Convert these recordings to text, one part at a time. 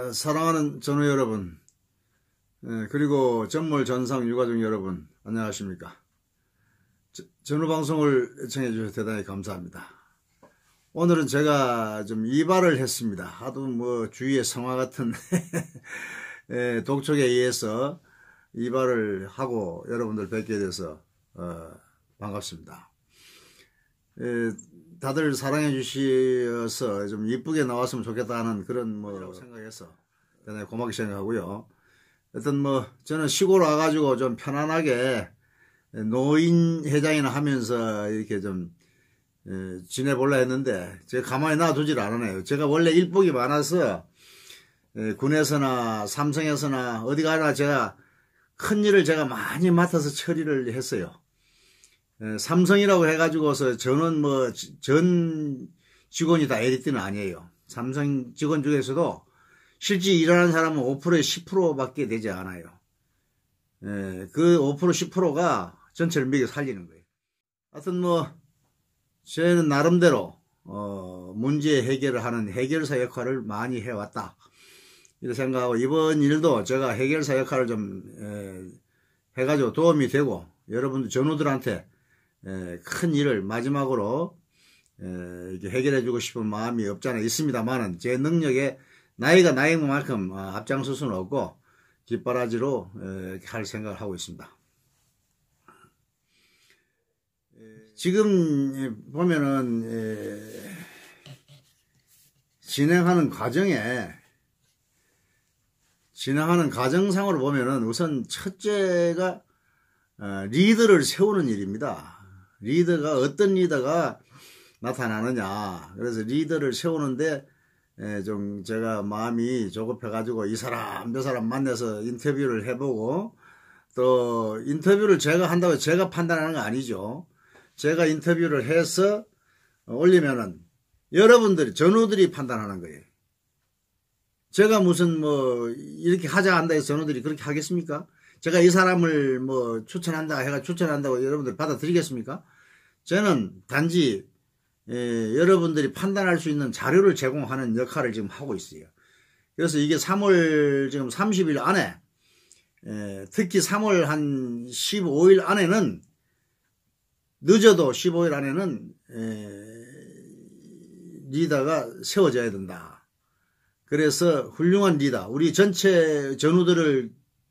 사랑하는 전우 여러분, 그리고 전몰 전상 유가족 여러분, 안녕하십니까. 전우 방송을 애청해 주셔서 대단히 감사합니다. 오늘은 제가 좀 이발을 했습니다. 하도 뭐 주위에 성화 같은 독촉에 의해서 이발을 하고 여러분들 뵙게 돼서 반갑습니다. 다들 사랑해 주셔서 좀 이쁘게 나왔으면 좋겠다는 그런 생각해서 대단히 고맙게 생각하고요. 하여튼 저는 시골 와가지고 좀 편안하게 노인 회장이나 하면서 이렇게 좀 지내볼라 했는데 제가 가만히 놔두질 않으네요. 제가 원래 일복이 많아서 군에서나 삼성에서나 어디 가나 제가 큰 일을 제가 많이 맡아서 처리를 했어요. 삼성이라고 해가지고서 저는 전 직원이 다 에리트는 아니에요. 삼성 직원 중에서도 실제 일하는 사람은 5%에 10%밖에 되지 않아요. 그 5% 10%가 전체를 먹여 살리는 거예요. 하여튼 저는 나름대로 문제 해결을 하는 해결사 역할을 많이 해왔다 이렇게 생각하고, 이번 일도 제가 해결사 역할을 좀 해가지고 도움이 되고 여러분들 전우들한테 큰 일을 마지막으로 이렇게 해결해 주고 싶은 마음이 없지 않아 있습니다만은, 제 능력에 나이가 나이인 만큼 앞장설 수는 없고 뒷바라지로 할 생각을 하고 있습니다. 지금 보면은 진행하는 과정상으로 보면은 우선 첫째가 리더를 세우는 일입니다. 리더가 어떤 리더가 나타나느냐. 그래서 리더를 세우는데 좀 제가 마음이 조급해가지고 이 사람 저 사람 만나서 인터뷰를 해보고, 또 인터뷰를 제가 한다고 제가 판단하는 거 아니죠. 제가 인터뷰를 해서 올리면은 여러분들이 전우들이 판단하는 거예요. 제가 무슨 이렇게 하자 한다 해서 전우들이 그렇게 하겠습니까? 제가 이 사람을 추천한다 해가 추천한다고 여러분들 받아들이겠습니까? 저는 단지 여러분들이 판단할 수 있는 자료를 제공하는 역할을 지금 하고 있어요. 그래서 이게 3월 지금 30일 안에, 특히 3월 한 15일 안에는, 늦어도 15일 안에는 리더가 세워져야 된다. 그래서 훌륭한 리더, 우리 전체 전우들을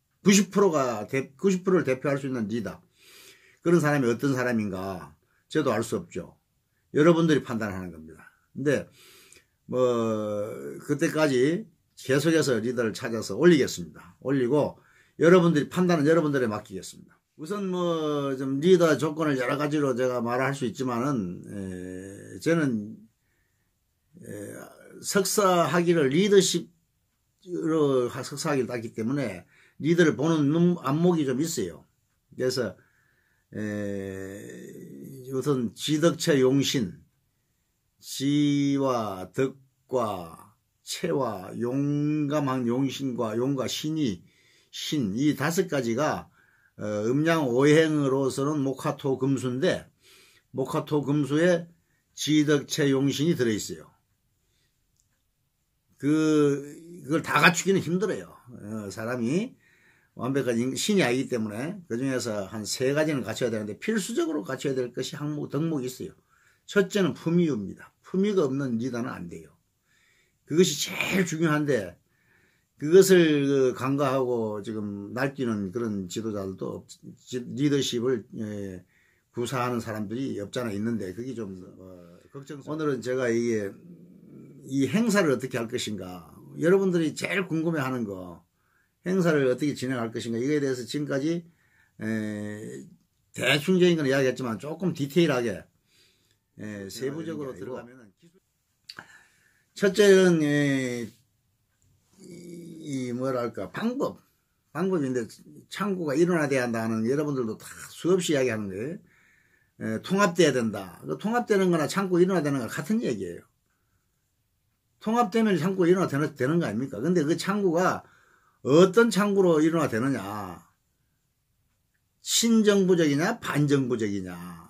90%를 대표할 수 있는 리더, 그런 사람이 어떤 사람인가 저도 알 수 없죠. 여러분들이 판단하는 겁니다. 근데 그때까지 계속해서 리더를 찾아서 올리겠습니다. 올리고 여러분들이 판단은 여러분들에 맡기겠습니다. 우선 좀 리더 조건을 여러 가지로 제가 말할 수 있지만은 저는 석사학위를 리더십으로 석사학위를 땄기 때문에 리더를 보는 안목이 좀 있어요. 그래서 우선 지덕체 용신, 지와 덕과 체와 용감한 용신과 용과 신이 이 5가지가 음양 오행으로서는 목화토 금수인데, 목화토 금수에 지덕체 용신이 들어있어요. 그걸 다 갖추기는 힘들어요. 사람이 완벽한 신이 아니기 때문에 그 중에서 한 3가지는 갖춰야 되는데, 필수적으로 갖춰야 될 것이 덕목이 있어요. 첫째는 품위입니다. 품위가 없는 리더는 안 돼요. 그것이 제일 중요한데, 그것을 간과하고 지금 날뛰는 그런 지도자들도, 리더십을 구사하는 사람들이 없잖아 있는데, 그게 좀 걱정스러워요. 오늘은 제가 이 행사를 어떻게 할 것인가, 여러분들이 제일 궁금해하는 거, 행사를 어떻게 진행할 것인가, 이거에 대해서 지금까지 대충적인 건 이야기했지만 조금 디테일하게 세부적으로 들어가면, 첫째는 방법인데, 창구가 일원화돼야 한다는 여러분들도 다 수없이 이야기하는 거예요. 통합돼야 된다. 통합되는 거나 창구 일원화되는 거나 같은 얘기예요. 통합되면 창구 일원화되는 거 아닙니까? 근데 그 창구가 어떤 창구로 일원화되느냐, 신정부적이냐 반정부적이냐,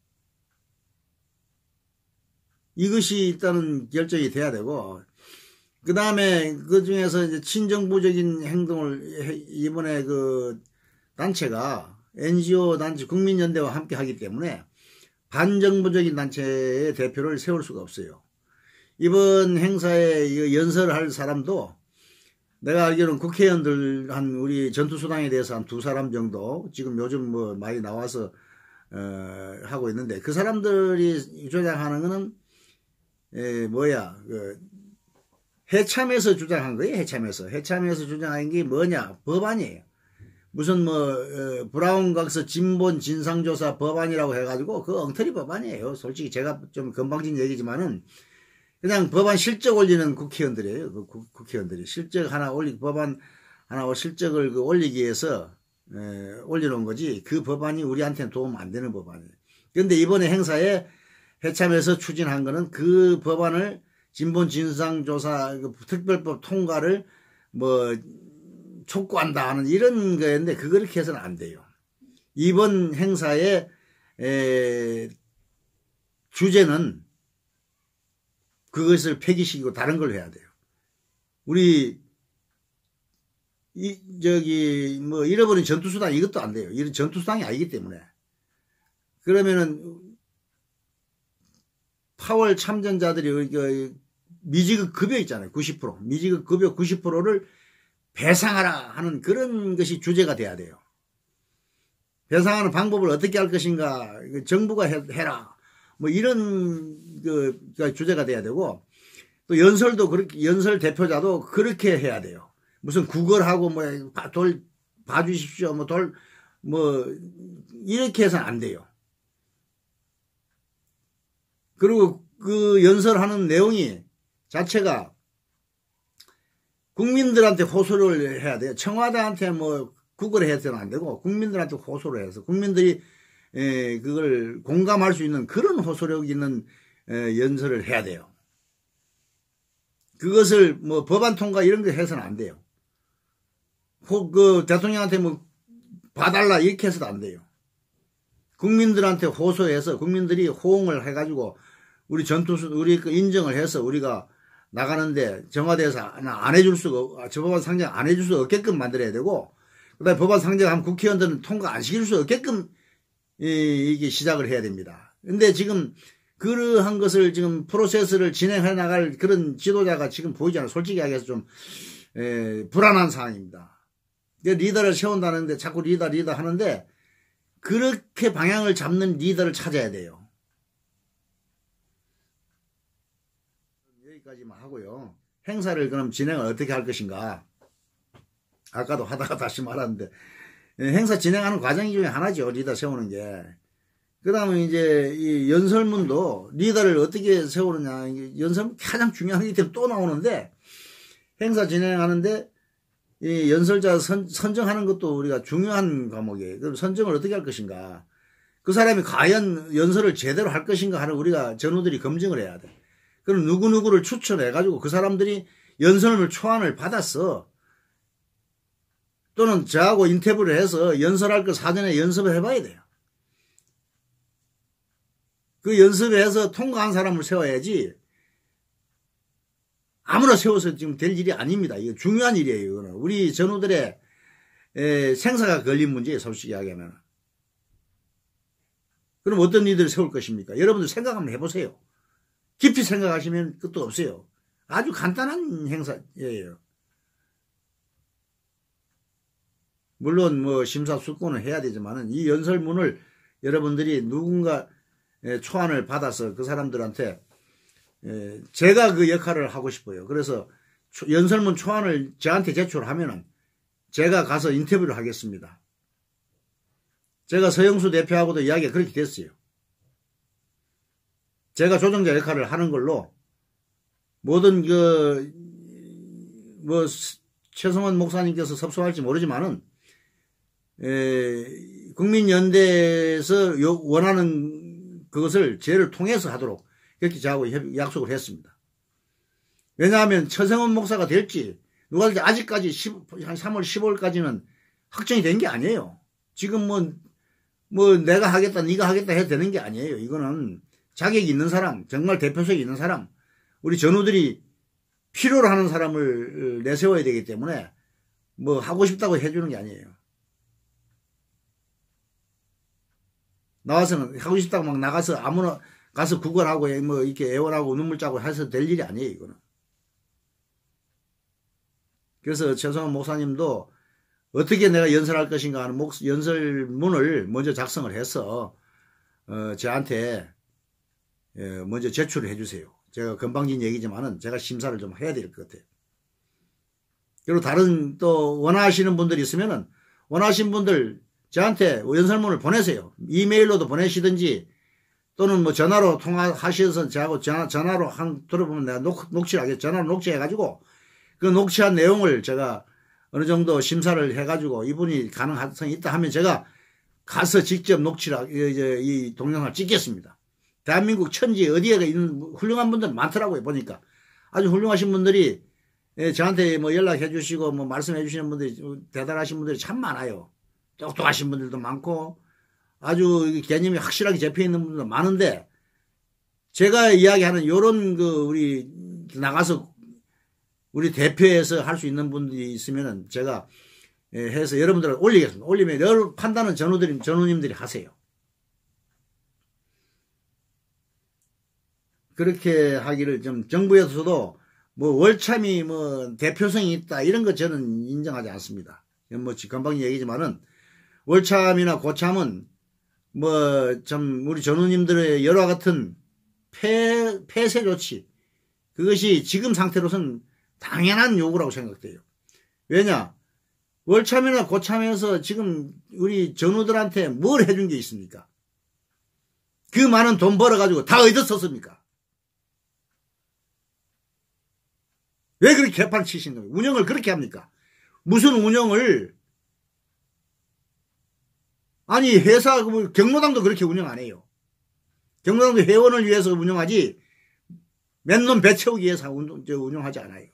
이것이 일단은 결정이 돼야 되고, 그 다음에 그 중에서 이제 친정부적인 행동을 이번에 그 단체가 NGO 단체 국민연대와 함께 하기 때문에 반정부적인 단체의 대표를 세울 수가 없어요. 이번 행사에 연설할 사람도 내가 알기로는 국회의원들 우리 전투수당에 대해서 한 2사람 정도 지금 요즘 뭐 많이 나와서 하고 있는데 그 사람들이 주장하는 거는 해참에서 주장한 거예요. 해참에서 주장한 게 뭐냐? 법안이에요. 무슨 브라운각서 진본 진상조사 법안이라고 해가지고 그 엉터리 법안이에요. 솔직히 제가 좀 건방진 얘기지만은 그냥 법안 실적 올리는 국회의원들이에요. 그 국회의원들이 실적 하나 법안 하나 실적을 올리기 위해서 올려놓은 거지 그 법안이 우리한테는 도움 안 되는 법안이에요. 그런데 이번에 행사에 해참에서 추진한 거는 그 법안을 진본 진상조사 특별법 통과를 촉구한다 하는 이런 거였는데 그렇게 해서는 안 돼요. 이번 행사의 주제는 그것을 폐기시키고 다른 걸 해야 돼요. 우리 잃어버린 전투수당 이것도 안 돼요. 이런 전투수당이 아니기 때문에. 그러면은 파월 참전자들이 미지급 급여 있잖아요. 90%. 미지급 급여 90%를 배상하라 하는 그런 것이 주제가 돼야 돼요. 배상하는 방법을 어떻게 할 것인가 정부가 해라. 이런 주제가 돼야 되고 또 연설도 그렇게 연설 대표자도 그렇게 해야 돼요. 무슨 구걸하고 봐주십시오. 이렇게 해서는 안 돼요. 그리고 그 연설하는 내용이 자체가 국민들한테 호소를 해야 돼요. 청와대한테 구걸해서는 안 되고 국민들한테 호소를 해서 국민들이 그걸 공감할 수 있는 그런 호소력 있는 연설을 해야 돼요. 그것을 법안 통과 이런 거 해서는 안 돼요. 대통령한테 봐달라 이렇게 해서도 안 돼요. 국민들한테 호소해서 국민들이 호응을 해가지고 우리 인정을 해서 우리가 나가는데 정화대에서 안 해줄 수가 저 법안 상정 안 해줄 수 없게끔 만들어야 되고 그다음에 법안 상정하면 국회의원들은 통과 안 시킬 수 없게끔 이게 시작을 해야 됩니다. 근데 지금 그러한 것을 지금 프로세스를 진행해 나갈 그런 지도자가 지금 보이지 않아요. 솔직히 얘기해서 좀 불안한 상황입니다. 리더를 세운다는데 자꾸 리더 하는데 그렇게 방향을 잡는 리더를 찾아야 돼요. 여기까지만 하고요. 행사를 그럼 진행을 어떻게 할 것인가. 아까도 하다가 다시 말하는데 행사 진행하는 과정 중에 하나죠. 리더 세우는 게. 그 다음에 이제 이 연설문도 리더를 어떻게 세우느냐. 연설문 가장 중요한 게 또 나오는데 행사 진행하는데 이 연설자 선정하는 것도 우리가 중요한 과목이에요. 그럼 선정을 어떻게 할 것인가. 그 사람이 과연 연설을 제대로 할 것인가 하는 우리가 전우들이 검증을 해야 돼. 그럼 누구누구를 추천해가지고 그 사람들이 연설문 초안을 받았어. 또는 저하고 인터뷰를 해서 연설할 거 사전에 연습을 해봐야 돼요. 그 연습해서 통과한 사람을 세워야지 아무나 세워서 지금 될 일이 아닙니다. 이거 중요한 일이에요. 이거는 우리 전우들의 생사가 걸린 문제예요. 솔직히 이야기하면. 그럼 어떤 리더를 세울 것입니까? 여러분들 생각 한번 해보세요. 깊이 생각하시면 끝도 없어요. 아주 간단한 행사예요. 물론 심사숙고는 해야 되지만은 이 연설문을 여러분들이 누군가 초안을 받아서 그 사람들한테 제가 그 역할을 하고 싶어요. 그래서 연설문 초안을 저한테 제출하면은 제가 가서 인터뷰를 하겠습니다. 제가 서영수 대표하고도 이야기가 그렇게 됐어요. 제가 조정자 역할을 하는 걸로 모든 최성원 목사님께서 섭섭할지 모르지만은 국민연대에서 원하는 그것을 저를 통해서 하도록 그렇게 저하고 약속을 했습니다. 왜냐하면 최성원 목사가 될지 누가 될지 아직까지 한 3월 15일까지는 확정이 된 게 아니에요. 지금 내가 하겠다 네가 하겠다 해도 되는 게 아니에요. 이거는 자격이 있는 사람, 정말 대표성이 있는 사람, 우리 전우들이 필요로 하는 사람을 내세워야 되기 때문에 뭐 하고 싶다고 해주는 게 아니에요. 나와서는 하고 싶다고 막 나가서 아무나 가서 구걸하고 뭐 이렇게 애원하고 눈물 짜고 해서 될 일이 아니에요, 이거는. 그래서 최성원 목사님도 어떻게 내가 연설할 것인가 하는 연설문을 먼저 작성을 해서 저한테 먼저 제출을 해주세요. 제가 건방진 얘기지만은 제가 심사를 좀 해야 될 것 같아요. 그리고 다른 또 원하시는 분들이 있으면은 원하시는 분들 저한테 연설문을 보내세요. 이메일로도 보내시든지 또는 뭐 전화로 통화하셔서 저하고 전화로 들어보면 내가 녹취를 하겠죠. 전화로 녹취해가지고 그 녹취한 내용을 제가 어느 정도 심사를 해가지고 이분이 가능성이 있다 하면 제가 가서 직접 녹취를 이 동영상을 찍겠습니다. 대한민국 천지 어디에 있는 훌륭한 분들 많더라고요. 보니까 아주 훌륭하신 분들이 저한테 뭐 연락해 주시고 뭐 말씀해 주시는 분들이 대단하신 분들이 참 많아요. 똑똑하신 분들도 많고 아주 개념이 확실하게 잡혀 있는 분들도 많은데 제가 이야기하는 요런 우리 나가서 우리 대표에서 할 수 있는 분들이 있으면은 제가 해서 여러분들 올리겠습니다. 올리면 여러 판단은 전우님들이 하세요. 그렇게 하기를 좀 정부에서도 뭐 월참이 뭐 대표성이 있다 이런 거 저는 인정하지 않습니다. 뭐 건방진 얘기지만은 월참이나 고참은 뭐 좀 우리 전우님들의 여러 같은 폐쇄 조치 그것이 지금 상태로서는 당연한 요구라고 생각돼요. 왜냐? 월참이나 고참에서 지금 우리 전우들한테 뭘 해준 게 있습니까? 그 많은 돈 벌어가지고 다 어디다 썼습니까? 왜 그렇게 개판 치신 거예요? 운영을 그렇게 합니까? 무슨 운영을 아니 회사 경로당도 그렇게 운영 안 해요. 경로당도 회원을 위해서 운영하지 맨놈 배 채우기 위해서 운영하지 않아요.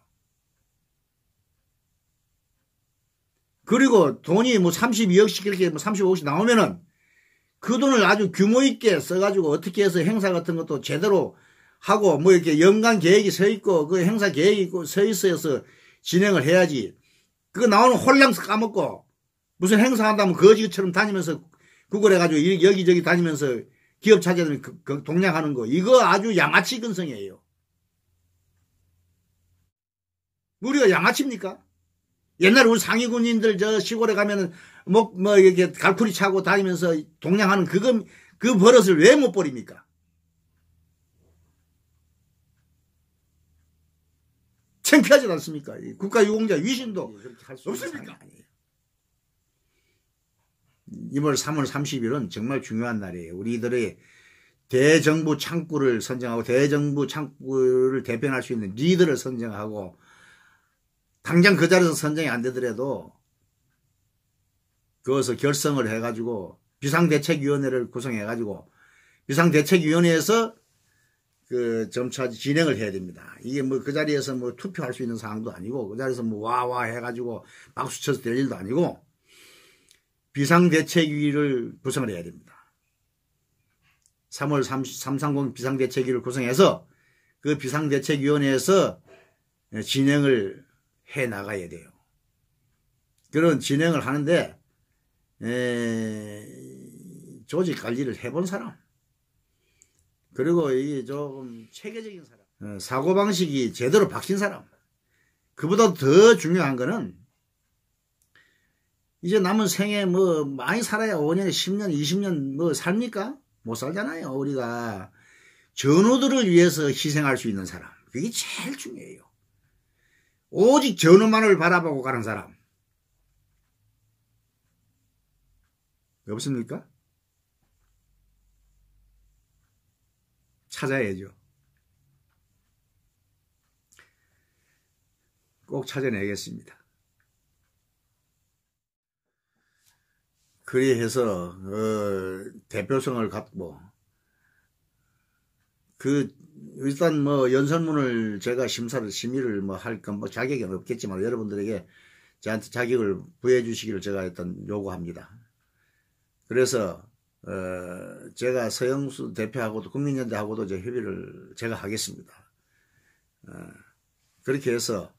그리고 돈이 뭐 32억씩 이렇게 뭐 35억씩 나오면은 그 돈을 아주 규모 있게 써가지고 어떻게 해서 행사 같은 것도 제대로 하고 뭐 이렇게 연간 계획이 서 있고 그 행사 계획이 서 있어서 진행을 해야지. 그거 나오는 홀랑 까먹고 무슨 행사 한다면 거지처럼 다니면서 구걸해가지고 여기저기 다니면서 기업 차지하는 동냥하는 거 이거 아주 양아치 근성이에요. 우리가 양아치입니까? 옛날에 우리 상위군인들 저 시골에 가면은 뭐 이렇게 갈쿠리 차고 다니면서 동냥하는 그 버릇을 왜 못 버립니까? 창피하지 않습니까? 국가유공자 위신도 없습니까? 2월 3월 30일은 정말 중요한 날이에요. 우리들의 대정부 창구를 선정하고 대정부 창구를 대변할 수 있는 리더를 선정하고 당장 그 자리에서 선정이 안 되더라도 그것을 결성을 해가지고 비상대책위원회를 구성해가지고 비상대책위원회에서 그 점차 진행을 해야 됩니다. 이게 뭐 그 자리에서 뭐 투표할 수 있는 상황도 아니고 그 자리에서 뭐 와와 해가지고 박수 쳐서 될 일도 아니고 비상대책위를 구성을 해야 됩니다. 3월 330 비상대책위를 구성해서 그 비상대책위원회에서 진행을 해 나가야 돼요. 그런 진행을 하는데 조직 관리를 해본 사람 그리고 이게 조금 체계적인 사람 사고방식이 제대로 박힌 사람 그보다 더 중요한 거는 이제 남은 생에 뭐 많이 살아야 5년, 10년, 20년 뭐 삽니까? 못 살잖아요. 우리가 전우들을 위해서 희생할 수 있는 사람 그게 제일 중요해요. 오직 전우만을 바라보고 가는 사람 없습니까? 찾아야죠. 꼭 찾아내겠습니다. 그리해서 대표성을 갖고 일단 뭐 연설문을 제가 심의를 뭐 할 건 뭐 자격이 없겠지만 여러분들에게 저한테 자격을 부여해 주시기를 제가 일단 요구합니다. 그래서 제가 서영수 대표하고도 국민연대하고도 협의를 제가 하겠습니다. 그렇게 해서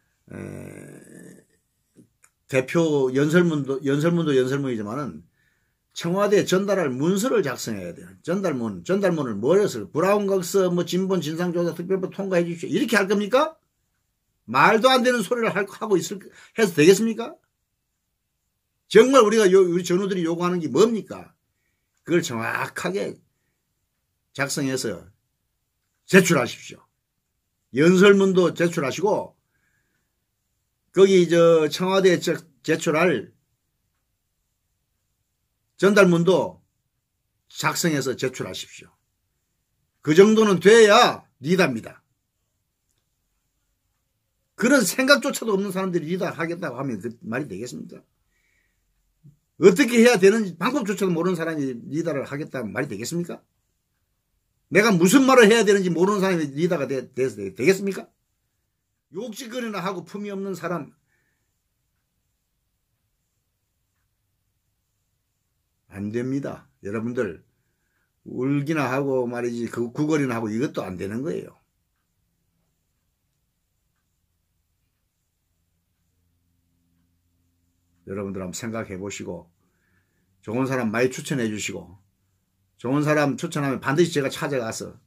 대표 연설문이지만은 청와대에 전달할 문서를 작성해야 돼요. 전달문을 뭘 해서 브라운각서 뭐 진본 진상조사 특별법 통과해 주십시오. 이렇게 할 겁니까? 말도 안 되는 소리를 하고 해서 되겠습니까? 정말 우리 전우들이 요구하는 게 뭡니까? 그걸 정확하게 작성해서 제출하십시오. 연설문도 제출하시고 거기 청와대에 제출할 전달문도 작성해서 제출하십시오. 그 정도는 돼야 리더입니다. 그런 생각조차도 없는 사람들이 리더 하겠다고 하면 그 말이 되겠습니까? 어떻게 해야 되는지 방법조차도 모르는 사람이 리더를 하겠다는 말이 되겠습니까? 내가 무슨 말을 해야 되는지 모르는 사람이 리더가 되겠습니까? 욕짓거리나 하고 품이 없는 사람 안 됩니다. 여러분들 울기나 하고 말이지 그 구걸이나 하고 이것도 안 되는 거예요. 여러분들 한번 생각해 보시고 좋은 사람 많이 추천해 주시고 좋은 사람 추천하면 반드시 제가 찾아가서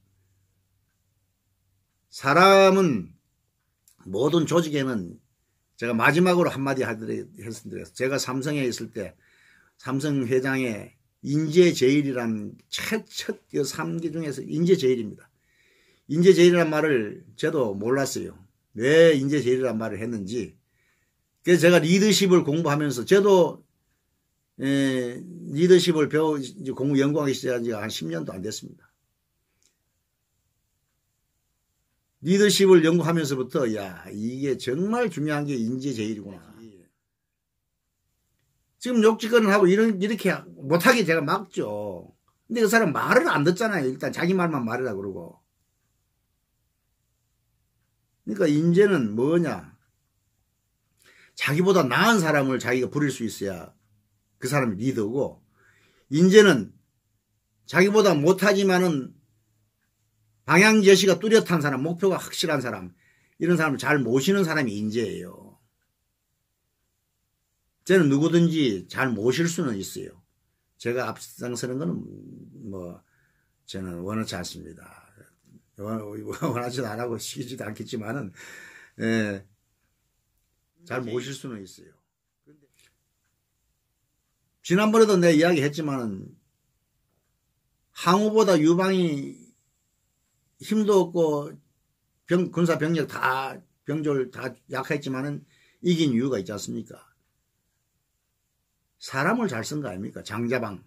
사람은 모든 조직에는 제가 마지막으로 한마디 했습니다. 제가 삼성에 있을 때 삼성 회장의 인재제일이란 첫 3기 중에서 인재제일입니다. 인재제일이란 말을 저도 몰랐어요. 왜 인재제일이란 말을 했는지. 그래서 제가 리더십을 공부하면서 저도 리더십을 연구하기 시작한 지가 한 10년도 안 됐습니다. 리더십을 연구하면서부터 야 이게 정말 중요한 게 인재제일이구나. 지금 욕짓거리는 하고 이렇게 못하게 제가 막죠. 근데 그 사람 말을 안 듣잖아요. 일단 자기 말만 말이라 그러고. 그러니까 인재는 뭐냐. 자기보다 나은 사람을 자기가 부릴 수 있어야 그 사람이 리더고, 인재는 자기보다 못하지만은 방향제시가 뚜렷한 사람, 목표가 확실한 사람, 이런 사람을 잘 모시는 사람이 인재예요. 저는 누구든지 잘 모실 수는 있어요. 제가 앞장서는 거는 저는 원하지 않습니다. 원하지도 안 하고 시키지도 않겠지만은 잘 모실 수는 있어요. 지난번에도 내가 이야기했지만은 항우보다 유방이 힘도 없고 군사 병력 병졸 다 약했지만은 이긴 이유가 있지 않습니까? 사람을 잘 쓴 거 아닙니까? 장자방,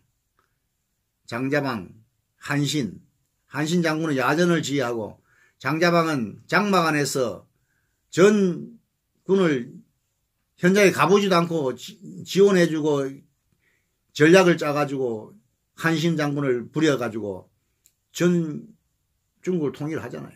한신 장군은 야전을 지휘하고 장자방은 장막안에서 전군을 현장에 가보지도 않고 지원해주고 전략을 짜가지고 한신 장군을 부려가지고 전 중국을 통일하잖아요.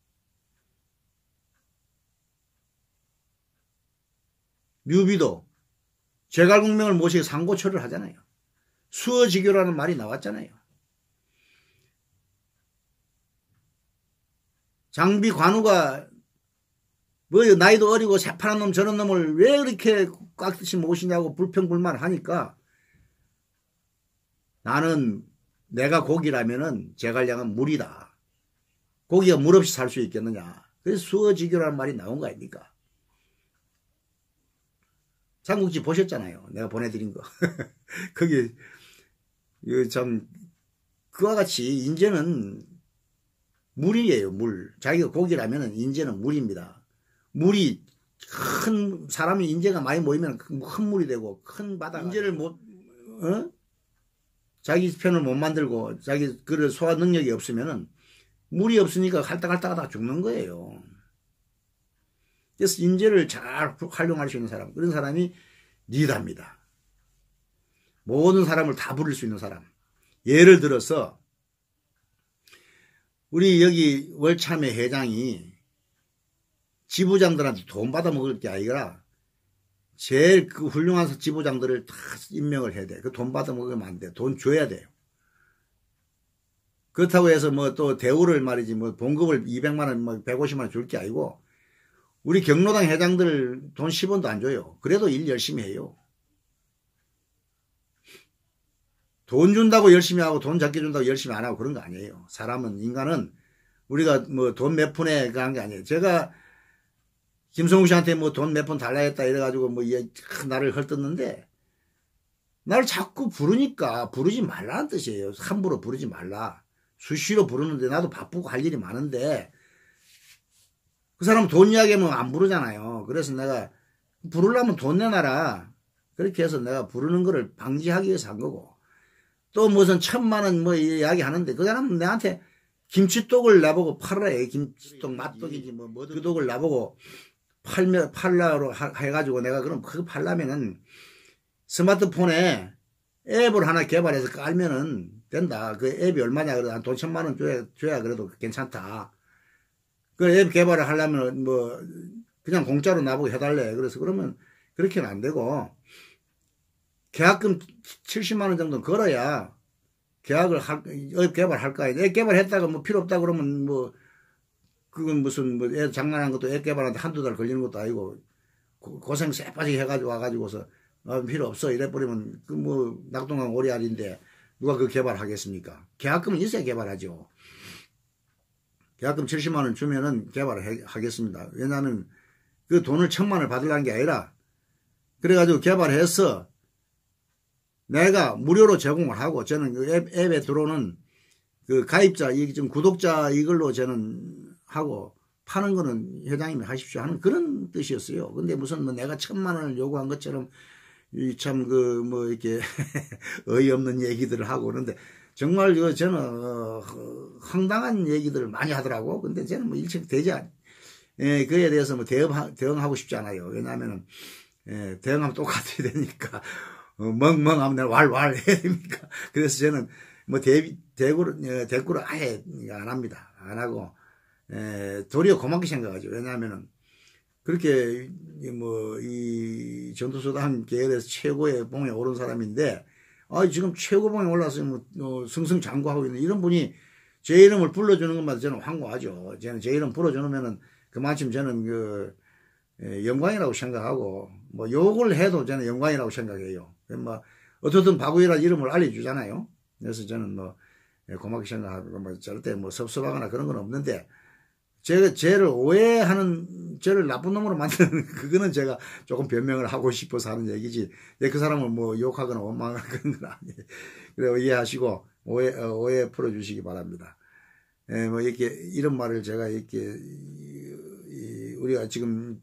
류비도 제갈공명을 모시고 상고초를 하잖아요. 수어지교라는 말이 나왔잖아요. 장비 관우가 나이도 어리고 새파란 놈 저런 놈을 왜 그렇게 깍듯이 모시냐고 불평불만하니까 나는 내가 고기라면은 제갈량은 물이다. 고기가 물 없이 살 수 있겠느냐. 그래서 수어지교라는 말이 나온 거 아닙니까? 삼국지 보셨잖아요. 내가 보내드린 거. 거기 참 그와 같이 인재는 물이에요. 물. 자기가 고기라면 인재는 물입니다. 물이 큰 사람이 인재가 많이 모이면 큰 물이 되고 큰 바다가 인재를 자기 편을 못 만들고 자기 그를 소화 능력이 없으면은 물이 없으니까 할딱할딱하다 죽는 거예요. 그래서 인재를 잘 활용할 수 있는 사람, 그런 사람이 리더입니다. 모든 사람을 다 부릴 수 있는 사람. 예를 들어서 우리 여기 월참회 회장이 지부장들한테 돈 받아 먹을 게 아니라 제일 그 훌륭한 지부장들을 다 임명을 해야 돼. 그 돈 받아 먹으면 안 돼. 돈 줘야 돼요. 그렇다고 해서 또 대우를 말이지 봉급을 200만 원, 150만 원 줄 게 아니고 우리 경로당 회장들 돈 10원도 안 줘요. 그래도 일 열심히 해요. 돈 준다고 열심히 하고 돈 작게 준다고 열심히 안 하고 그런 거 아니에요. 사람은, 인간은 우리가 뭐 돈 몇 푼에 그런 게 아니에요. 제가 김성욱 씨한테 뭐 돈 몇 푼 달라 했다 이래가지고 뭐 나를 헐뜯는데, 나를 자꾸 부르니까 부르지 말라는 뜻이에요. 함부로 부르지 말라. 수시로 부르는데 나도 바쁘고 할 일이 많은데 그 사람 돈 이야기하면 안 부르잖아요. 그래서 내가 부르려면 돈 내놔라. 그렇게 해서 내가 부르는 거를 방지하기 위해서 한 거고, 또 무슨 1000만원 뭐 이야기 하는데 그 사람은 내한테 김치떡을 나보고 팔아라. 김치떡 맛떡인지 뭐든 그 떡을 나보고 팔라로 해가지고 내가 그럼 그거 팔라면은 스마트폰에 앱을 하나 개발해서 깔면은 된다. 그 앱이 얼마냐 그래도 한 돈 1000만원 줘야 그래도 괜찮다. 그 앱 개발을 하려면 뭐 그냥 공짜로 나보고 해달래. 그래서 그러면 그렇게는 안 되고, 계약금 70만원 정도 걸어야 계약을 앱 개발할 거 아니야. 앱 개발했다가 뭐 필요 없다 그러면 뭐 그건 무슨 뭐 애 장난한 것도 앱 개발하는데 한두 달 걸리는 것도 아니고 고생 쎄빠지게 해가지고 와가지고서 필요 없어 이래버리면 그 뭐 낙동강 오리알인데 누가 그 개발하겠습니까? 계약금은 있어야 개발하죠. 계약금 70만원 주면은 개발을 하겠습니다. 왜냐하면 그 돈을 1000만원을 받으려는 게 아니라, 그래가지고 개발해서 내가 무료로 제공을 하고, 저는 그 앱에 들어오는 그 가입자, 지금 구독자 이걸로 저는 하고, 파는 거는 회장님이 하십시오 하는 그런 뜻이었어요. 근데 무슨 뭐 내가 1000만원을 요구한 것처럼 참 그 뭐 이렇게 어이없는 얘기들을 하고 그러는데, 정말 저는 황당한 얘기들을 많이 하더라고. 근데 저는 뭐 일체 그에 대해서 뭐 대응하고 싶지 않아요. 왜냐하면은 대응하면 똑같아야 되니까. 멍멍하면 내가 왈왈 해야 됩니까? 그래서 저는 뭐 대꾸를 아예 안 합니다. 안 하고, 도리어 고맙게 생각하죠. 왜냐하면은 그렇게 뭐 이 전투수단 계열에서 최고의 봉에 오른 사람인데, 지금 최고봉에 올라서 뭐 승승장구하고 있는 이런 분이 제 이름을 불러주는 것마다 저는 황고하죠. 저는 제 이름 불러주면은 그만큼 저는 그 영광이라고 생각하고, 뭐 욕을 해도 저는 영광이라고 생각해요. 뭐 어떻든 박우일이라는 이름을 알려주잖아요. 그래서 저는 뭐 고맙게 생각하고 뭐 절대 뭐 섭섭하거나 그런 건 없는데, 쟤를 오해하는, 쟤를 나쁜 놈으로 만드는 그거는 제가 조금 변명을 하고 싶어서 하는 얘기지, 그 사람을 뭐 욕하거나 원망하거나 그런 건 아니에요. 그래 이해하시고 오해 풀어주시기 바랍니다. 뭐 이렇게 이런 말을 제가 이렇게 우리가 지금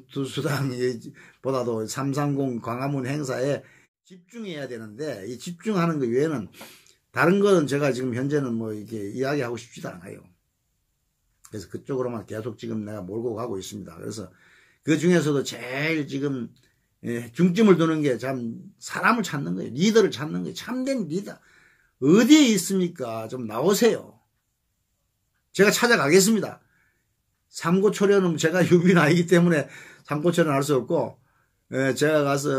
전투수당보다도 330 광화문 행사에 집중해야 되는데, 이 집중하는 것 외에는 다른 거는 제가 지금 현재는 뭐 이렇게 이야기하고 싶지도 않아요. 그래서 그쪽으로만 계속 지금 내가 몰고 가고 있습니다. 그래서 그 중에서도 제일 지금 중점을 두는 게 참 사람을 찾는 거예요. 리더를 찾는 거예요. 참된 리더. 어디에 있습니까? 좀 나오세요. 제가 찾아가겠습니다. 삼고초려는 제가 유비는 아니기 때문에 삼고초려는 할 수 없고, 제가 가서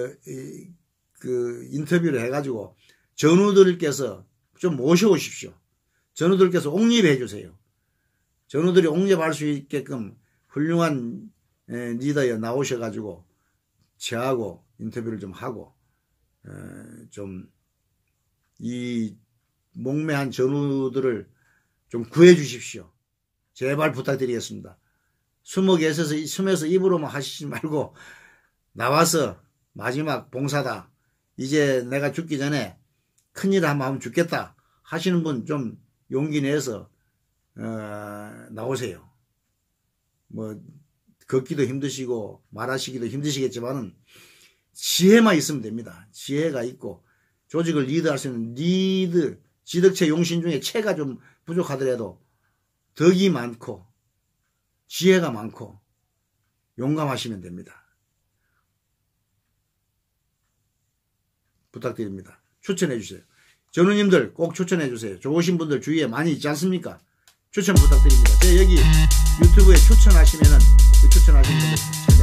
그 인터뷰를 해가지고 전우들께서 좀 모셔오십시오. 전우들께서 옹립해 주세요. 전우들이 옹립할 수 있게끔 훌륭한 리더에 나오셔가지고 저하고 인터뷰를 좀 하고, 좀 이 목매한 전우들을 좀 구해 주십시오. 제발 부탁드리겠습니다. 숨에서 입으로만 하시지 말고 나와서 마지막 봉사다, 이제 내가 죽기 전에 큰일 한번 하면 죽겠다 하시는 분 좀 용기 내서 나오세요. 뭐 걷기도 힘드시고 말하시기도 힘드시겠지만은 지혜만 있으면 됩니다. 지혜가 있고 조직을 리드할 수 있는 지덕체 용신 중에 체가 좀 부족하더라도 덕이 많고 지혜가 많고 용감하시면 됩니다. 부탁드립니다. 추천해 주세요. 전우님들 꼭 추천해 주세요. 좋으신 분들 주위에 많이 있지 않습니까? 추천 부탁드립니다. 제가 여기 유튜브에 추천하시면은 그 추천하시는 분들